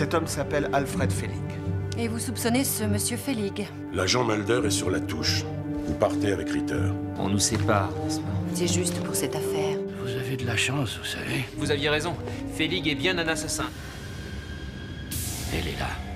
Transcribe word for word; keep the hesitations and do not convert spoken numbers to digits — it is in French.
Cet homme s'appelle Alfred Felling. Et vous soupçonnez ce monsieur Felling? L'agent Mulder est sur la touche. Vous partez avec Ritter. On nous sépare, n'est-ce pas? C'est juste pour cette affaire. Vous avez de la chance, vous savez. Vous aviez raison. Felling est bien un assassin. Elle est là.